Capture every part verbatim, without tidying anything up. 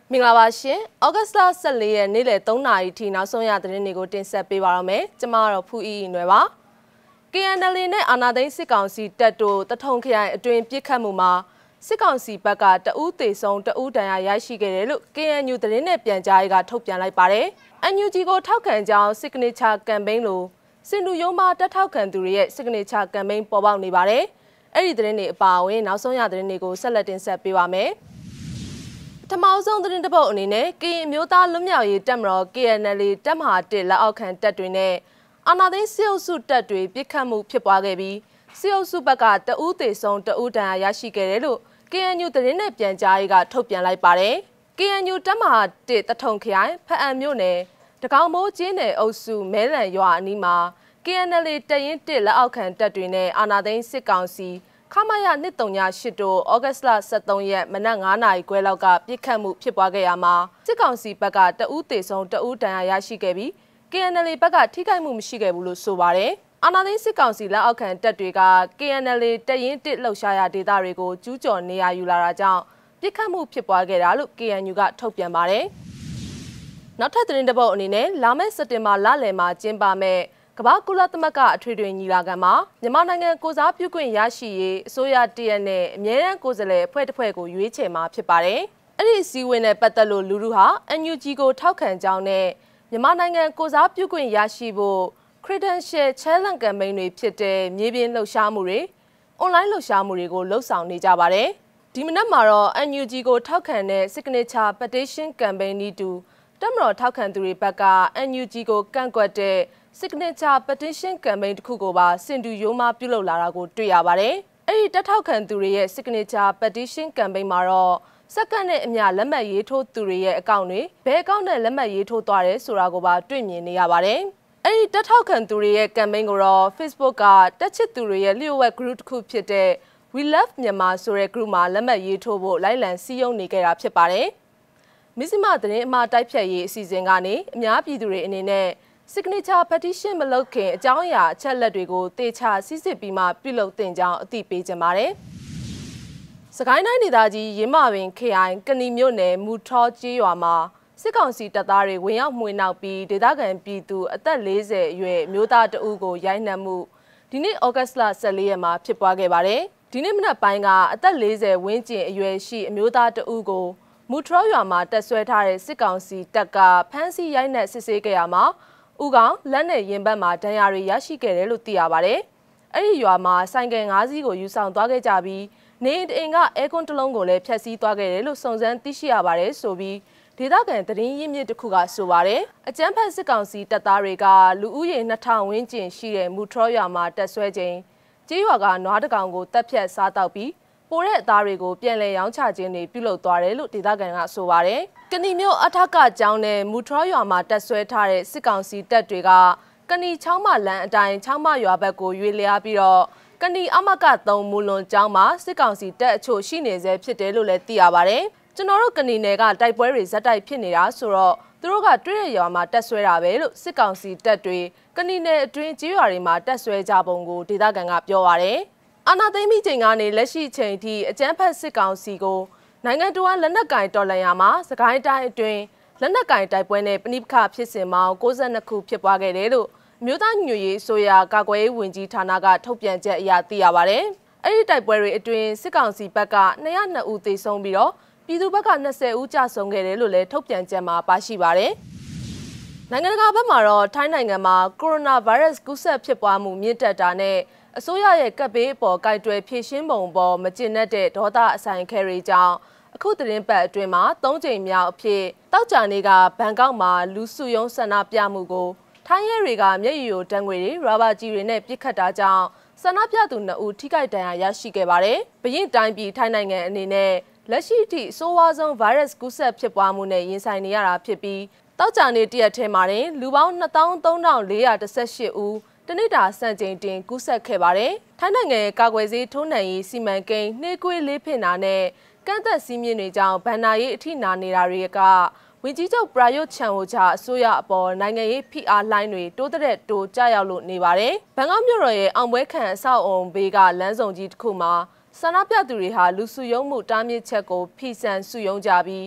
မင်္ဂလာပါရှင်။ဩဂတ်စ်လဆယ့်လေးရက်နေ့လယ်သုံးနာရီထိနောက်ဆုံးရသတင်းတွေကိုတင်ဆက်ပေးပါရမယ်။ကျွန်မကတော့ဖူးအီနွယ်ပါ။ K N L A နဲ့အာဏာသိမ်းစစ်ကောင်စီတပ်တို့တထုံခရိုင်အတွင်းပြစ်ခတ်မှုမှာစစ်ကောင်စီဘက်ကတအူးသေဆုံးတအူးဒဏ်ရာရရှိခဲ့တယ်လို့ K N U သတင်းနဲ့ပြန်ကြားရေးကထုတ်ပြန်လိုက်ပါတယ်။ N U G ကိုထောက်ခံကြောင်း Signature Campaign လို့စင်တူယုံမှာတက်ထောက်ခံသူတွေရဲ့ Signature Campaign ပေါ်ပေါက်နေပါတယ်။အဲ့ဒီသတင်းတွေအပါအဝင်နောက်ဆုံးရသတင်းတွေကိုဆက်လက်တင်ဆက်ပေးပါမယ်။ပထမဆုံးသတင်းတစ်ပုဒ်အနေနဲ့ကရင်မျိုးသားလွတ်မြောက်ရေးတပ်မတော် K N L A တပ်မဟာတစ်လက်အောက်ခံတပ်တွေနဲ့အာဏာသိမ်းစစ်အုပ်စုတပ်တွေပြစ်ခတ်မှုဖြစ်ပွားခဲ့ပြီးစစ်အုပ်စုဘက်ကတအူးသေဆုံးတအူးဒဏ်ရာရရှိခဲ့တယ်လို့ K N U သတင်းနဲ့ပြန်ကြားရေးကထုတ်ပြန်လိုက်ပါတယ်။ K N U တပ်မဟာတစ်တထုံခရိုင်ဖအံမြို့နယ်တကောင်မိုးကျင်းနယ်အုပ်စုမဲလံရွာအနီးမှာ K N L A တရင်တစ်လက်အောက်ခံတပ်တွေနဲ့အာဏာသိမ်းစစ်ကောင်စီခမရနှစ်သုံးညရှစ်တို့ဩဂတ်စ်လဆယ့်သုံးရက်မနက်ငါးနာရီခွဲလောက်ကပြစ်ခတ်မှုဖြစ်ပွားခဲ့ရမှာစစ်ကောင်စီဘက်ကတအူးသေဆုံးတအူးဒဏ်ရာရရှိခဲ့ပြီး K N L A ဘက်ကထိခိုက်မှုမရှိခဲ့ဘူးလို့ဆိုပါတယ်။အာဏာသိမ်းစစ်ကောင်စီလက်အောက်ခံတပ်တွေက K N L A တရင်တစ်လှုပ်ရှားရာဒေသတွေကိုကျူးကျော်နေရယူလာတာကြောင့်ပြစ်ခတ်မှုဖြစ်ပွားခဲ့တာလို့ K N U ကထုတ်ပြန်ပါတယ်။နောက်ထပ်သတင်းတစ်ပုဒ်အနေနဲ့လာမယ့်စက်တင်ဘာလလယ်မှာကျင်းပမယ့်ကမ္ဘာကုလသမဂ္ဂအထွေထွေညီလာခံမှာမြန်မာနိုင်ငံကိုစားပြုခွင့်ရရှိရေးအစိုးရတရက်နဲ့အမြဲတမ်းကိုယ်စားလှယ်အဖွဲ့တစ်ဖွဲ့ကိုရွေးချယ်မှာဖြစ်ပါတယ်။အဲ့ဒီအစည်းအဝေးနဲ့ပတ်သက်လို့လူလူဟာ N U G ကိုထောက်ခံကြောင်းနဲ့မြန်မာနိုင်ငံကိုစားပြုခွင့်ရရှိဖို့ Credential Challenge Campaign တွေဖြစ်တဲ့မြေပြင်လှုပ်ရှားမှုတွေ online လှုပ်ရှားမှုတွေကိုလှုပ်ဆောင်နေကြပါတယ်။ဒီမနက်မှာတော့ N U G ကိုထောက်ခံတဲ့ Signature Petition Campaign နည်းတူတပ်မတော်ထောက်ခံသူတွေဘက်က N U G ကိုကန့်ကွက်တဲ့Signature Petition Campaign တစ်ခုကိုပါစင်တူယိုမာပြုလုပ်လာတာကိုတွေ့ရပါတယ်။အဲ့ဒီတက်ထောက်ခံသူတွေရဲ့ Signature Petition Campaign မှာတော့စက္ကန့်နဲ့အမျှလက်မှတ်ရေးထိုးသူတွေရဲ့အကောင့်တွေဘယ်အကောင့်နဲ့လက်မှတ်ရေးထိုးသွားတယ်ဆိုတာကိုပါတွေ့မြင်နေရပါတယ်။အဲ့ဒီတက်ထောက်ခံသူတွေရဲ့ campaign ကိုတော့ Facebook ကတက်ချစ်သူတွေရဲ့လျှို့ဝှက် group တစ်ခုဖြစ်တဲ့ We Love Myanmar ဆိုတဲ့ group မှာလက်မှတ်ရေးထိုးဖို့လိုက်လံစည်းရုံးနေကြတာဖြစ်ပါတယ်။မစ္စည်းမသတင်းအမှားတိုက်ဖြတ်ရေးအစီအစဉ်ကနေအများပြည်သူတွေအနေနဲ့Signature Petition မလုပ်ခင်အကြောင်းအရာအချက်လက်တွေကိုတေချာစစ်စစ်ပြီးမှပြုလုပ်သင့်ကြောင်းအသိပေးကြပါတယ်။စကိုင်းတိုင်းဒေသကြီးရင်းမာပင်ခရိုင်ကဏီမြို့နယ်မူထောကျေးရွာမှာစစ်ကောင်စီတပ်သားတွေဝင်ရောက်မှွေနှောက်ပြီးဒေသခံပြည်သူအသက်လေးဆယ်အရွယ်မျိုးသားတဦးကိုရိုက်နှက်မှုဒီနေ့ဩဂတ်စ်လဆယ့်လေးရက်မှာဖြစ်ပွားခဲ့ပါတယ်။ဒီနေ့မနက်ပိုင်းကအသက်လေးဆယ်ဝန်းကျင်အရွယ်ရှိအမျိုးသားတဦးကိုမူထောရွာမှာတက်ဆွဲထားတဲ့စစ်ကောင်စီတပ်ကဖမ်းဆီးရိုက်နှက်စစ်ဆေးခဲ့ရမှာဥကောင်လက်နဲ့ရင်ဘတ်မှာဒဏ်ရာတွေရရှိခဲ့တယ်လို့သိရပါတယ်။အဲ့ဒီရွာမှာဆိုင်ကယ်၅စီးကိုယူဆောင်သွားခဲ့ကြပြီးနေအိမ်ကအဲကွန်းတစ်လုံးကိုလည်းဖျက်ဆီးသွားခဲ့တယ်လို့စုံစမ်းသိရှိရပါတယ်ဆိုပြီးဒေသခံသတင်းရင်းမြစ်တစ်ခုကဆိုပါတယ်။အကြမ်းဖက်စစ်ကောင်စီတပ်သားတွေကလူဦးရေနှစ်ထောင်ဝန်းကျင်ရှိတဲ့မူထရောရွာမှာတက်ဆွဲခြင်းကျေးရွာကနွားတကောင်ကိုတပ်ဖြတ်စားတောက်ပြီးပိုတဲ့အသားတွေကိုပြန်လည်ရောင်းချခြင်းတွေပြုလုပ်သွားတယ်လို့ဒေသခံကဆိုပါတယ်။ကဏီမြို့အထက်ကကျောင်းနဲ့မူထရောရွာမှာတက်ဆွဲထားတဲ့စစ်ကောင်စီတပ်တွေကကဏီချောင်းမလန်းအတိုင်းချောင်းမရွာဘက်ကိုရွေလျားပြီးတော့ကဏီအမကသုံးမူလွန်ကျောင်းမှာစစ်ကောင်စီတပ်အချို့ရှိနေစေဖြစ်တယ်လို့လည်းသိရပါတယ်။ကျွန်တော်တို့ကဏီနယ်ကတိုက်ပွဲတွေဇက်တိုက်ဖြစ်နေတာဆိုတော့သူတို့ကတွေ့ရရွာမှာတက်ဆွဲတာပဲလို့စစ်ကောင်စီတပ်တွေကဏီနယ်အတွင်းကျေးရွာတွေမှာတက်ဆွဲကြပုံကိုဒေသခံကပြောပါတယ်။အာဏာသိမ်းပြီးချိန်ကနေလက်ရှိချိန်ထိအကြမ်းဖက်စစ်ကောင်စီကိုနိုင်ငံတော်လက်နက်ကင်တော်လှန်ရာမှာစကိုင်းတိုင်းအတွင်းလက်နက်ကင်တိုက်ပွဲနဲ့ပဏိပခဖြစ်စဉ်ပေါင်း၉၂ခုဖြစ်ပွားခဲ့တယ်လို့မြို့သားညွေရေးအစိုးရကာကွယ်ရေးဝန်ကြီးဌာနကထုတ်ပြန်ချက်အရသိရပါတယ်။အဲ့ဒီတိုက်ပွဲတွေအတွင်းစစ်ကောင်စီဘက်ကနှစ်ရနှစ်ဦးသေဆုံးပြီးတော့ပြည်သူဘက်က၂၀ဦးကြာဆုံးခဲ့တယ်လို့လည်းထုတ်ပြန်ချက်မှာပါရှိပါတယ်။နိုင်ငံတကာဘက်မှာတော့ထိုင်းနိုင်ငံမှာကိုရိုနာဗိုင်းရပ်စ်ကူးစက်ဖြစ်ပွားမှုမြင့်တက်တာနဲ့အစိုးရရဲ့ကပ်ဘေးအပေါ်ကိုက်တွယ်ဖြည့်ရှင်းပုံပေါ်မကျင့်တဲ့ဒေါသအဆိုင်ခဲတွေကြောင့်အခုသတင်းပတ်အတွင်းမှာ၃ချိန်မြောက်အဖြစ်တောက်ကြနေကဘန်ကောက်မှာလူစုယုံဆန္ဒပြမှုကိုထိုင်းရဲတွေကမျက်ရည်ယိုတံငွေတွေရာဘာကြီးတွေနဲ့ပစ်ခတ်တာကြောင့်ဆန္ဒပြသူနှစ်ဦးထိခိုက်ဒဏ်ရာရရှိခဲ့ပါတယ်။ဘရင်တိုင်းပြည်ထိုင်းနိုင်ငံအနေနဲ့လက်ရှိအထိအဆိုးဝါးဆုံးဗိုင်းရပ်စ်ကူးစက်ဖြစ်ပွားမှုနဲ့ရင်ဆိုင်နေရတာဖြစ်ပြီးတောက်ကြနေတရက်ထဲမှာတင်လူပေါင်းနှစ်သောင်းသုံးထောင်လေးရာတစ်ဆယ့်ရှစ်ဦးတနေ့တာစံချိန်တင်ကူးစက်ခဲ့ပါတယ်။ထိုင်းနိုင်ငံရဲ့ကာကွယ်ဆေးထိုးနှံရေးစီမံကိန်းနှေးကွေးလေးဖင်တာနဲ့ကန့်သက်စည်းမျဉ်းတွေကြောင့်ဗန်နာရေးအထိနာနေတာတွေကဝန်ကြီးချုပ်ပရာယုတ်ချန်ဟိုချာအစိုးရအပေါ်နိုင်ငံရေးဖိအားလှိုင်းတွေတိုးတဲ့တိုးကြရောက်လို့နေပါတယ်။ဘန်ကောက်မြို့တော်ရဲ့အောင်ပွဲခံအဆောက်အုံဘေးကလမ်းဆောင်ကြီးတစ်ခုမှာဆန္ဒပြသူတွေဟာလူစုယုံမှုတားမြစ်ချက်ကိုဖိစံစုယုံကြပြီး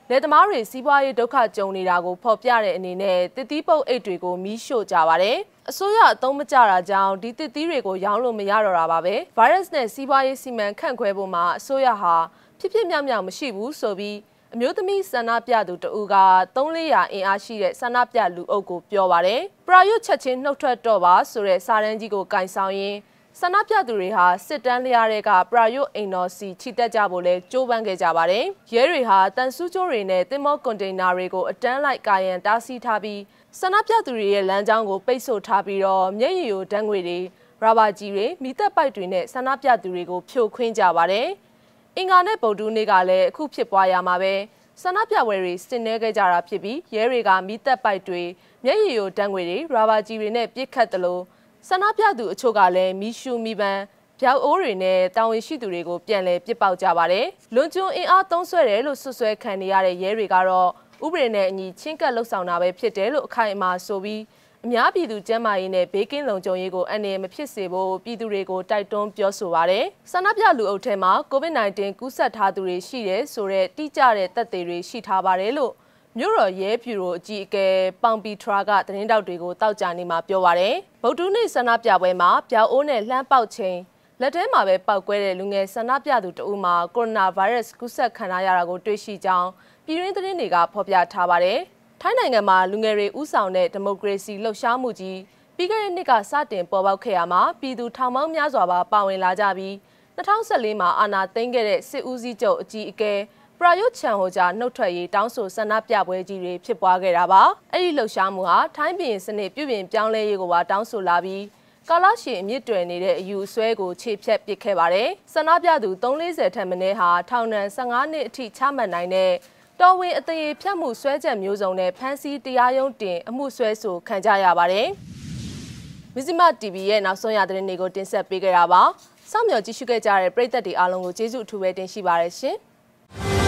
လက်သမားတွေစီးပွားရေးဒုက္ခကြုံနေတာကိုဖော်ပြတဲ့အနေနဲ့တစ်သီးပုတ်အိတ်တွေကိုမီးရှို့ကြပါတယ်။အစိုးရအသုံးမကျတာကြောင့်ဒီတစ်သီးတွေကိုရောင်းလို့မရတော့တာပါပဲ။ virus နဲ့စီးပွားရေးစီမံခန့်ခွဲဖို့မှာအစိုးရဟာဖြစ်ဖြစ်မြောက်မြောက်မရှိဘူးဆိုပြီးအမျိုးသမီးဆန္ဒပြသူတဦးကသုံးလေးရာအင်အားရှိတဲ့ဆန္ဒပြလူအုပ်ကိုပြောပါတယ်။ပရာယွတ်ချက်ချင်းနှုတ်ထွက်တော့ပါဆိုတဲ့စာတန်းကြီးကိုကင်ဆောင်ရင်းဆန္ဒပြသူတွေဟာစစ်တမ်းလျားတွေကပရာယွတ်အိမ်တော်စီချီတက်ကြဖို့လဲကြိုးပမ်းခဲ့ကြပါတယ်။ရဲတွေဟာတန်ဆူးကျိုးတွေနဲ့တင်မောကွန်တိန်နာတွေကိုအတန်းလိုက်ကာရန်တားဆီးထားပြီးဆန္ဒပြသူတွေရဲ့လမ်းကြောင်းကိုပိတ်ဆို့ထားပြီးတော့မျက်ရည်ယိုဓာတ်ငွေတွေရာဘာကြီးတွေမိသက်ပိုက်တွေနဲ့ဆန္ဒပြသူတွေကိုဖြိုခွင်းကြပါတယ်။အင်္ဂါနဲ့ဗုဒ္ဓနေ့ကလည်းအခုဖြစ်ပွားရမှာပဲဆန္ဒပြပွဲတွေဆင်နွှဲခဲ့ကြတာဖြစ်ပြီးရဲတွေကမိသက်ပိုက်တွေမျက်ရည်ယိုဓာတ်ငွေတွေရာဘာကြီးတွေနဲ့ပြစ်ခတ်တယ်လို့ဆန္ဒပြသူအချို့ကလည်းမီရှူမီပန်းပြောက်အိုးတွေနဲ့တာဝန်ရှိသူတွေကိုပြန်လည်ပစ်ပေါက်ကြပါတယ်။လွန်ကျွန်းအင်အားသုံးဆွဲတယ်လို့ဆွဆွဲခံနေရတဲ့ရဲတွေကတော့ဥပဒေနဲ့အညီချင်းကပ်လှုပ်ဆောင်တာပဲဖြစ်တယ်လို့အခိုင်အမာဆိုပြီးအများပြည်သူကျန်းမာရေးနဲ့ဘေးကင်းလုံခြုံရေးကိုအန္တရာယ်မဖြစ်စေဖို့ပြည်သူတွေကိုတိုက်တွန်းပြောဆိုပါတယ်။ဆန္ဒပြလူအုပ်ထဲမှာ ကိုဗစ် nineteen ကူးစက်ထားသူတွေရှိတယ်ဆိုတဲ့တိကျတဲ့သက်သေတွေရှိထားပါတယ်လို့မြို့တော်ရဲဖြူရိုအကြီးအကဲပေါင်ပီထရာကသတင်းတောက်တွေကိုတောက်ကြနေမှာပြောပါတယ်။ဗုဒ္ဓနေ့ဆန္ဒပြပွဲမှာပြောက်အိုးနဲ့လှမ်းပေါက်ချိန်လက်ထဲမှာပဲပောက်ကွဲတဲ့လူငယ်ဆန္ဒပြသူတဦးမှာကိုရိုနာဗိုင်းရပ်စ်ကူးစက်ခံရတာကိုတွေ့ရှိကြောင်းပြည်တွင်းသတင်းတွေကဖော်ပြထားပါတယ်။ထိုင်းနိုင်ငံမှာလူငယ်တွေဥဆောင်တဲ့ဒီမိုကရေစီလှုပ်ရှားမှုကြီးပြီးခဲ့တဲ့နှစ်ကစတင်ပေါ်ပေါက်ခဲ့ရမှာပြည်သူထောင်ပေါင်းများစွာပါပါဝင်လာကြပြီး၂၀၁၄မှာအာဏာသိမ်းခဲ့တဲ့စစ်ဦးစီးချုပ်အကြီးအကဲပရာယွတ်ချန်ဟိုဂျာနှုတ်ထွက်ရေးတောင်းဆိုဆန္ဒပြပွဲကြီးတွေဖြစ်ပွားခဲ့တာပါ။အဲ့ဒီလှုပ်ရှားမှုဟာထိုင်းပြည်စနစ်ပြုပြင်ပြောင်းလဲရေးကိုပါတောင်းဆိုလာပြီးကာလရှည်အမြင့်တွယ်နေတဲ့အယူအဆွဲကိုခြေဖြတ်ပစ်ခဲ့ပါတယ်။ဆန္ဒပြသူသုံးလေးဆယ်ထက်မနည်းဟာထောင်ဒဏ်၁၅နှစ်အထိချမှတ်နိုင်တဲ့တော်ဝင်အသေးဖြတ်မှုဆွဲချက်မျိုးစုံနဲ့ဖမ်းဆီးတရားရုံးတင်အမှုဆွဲဆိုခံကြရပါတယ်။မဇ္ဈိမ တီဗီ ရဲ့နောက်ဆုံးရသတင်းတွေကိုတင်ဆက်ပေးခဲ့တာပါ။စောင့်မျှော်ကြည့်ရှုခဲ့ကြတဲ့ပရိသတ်တွေအားလုံးကိုကျေးဇူးအထူးပဲတင်ရှိပါရရှင်။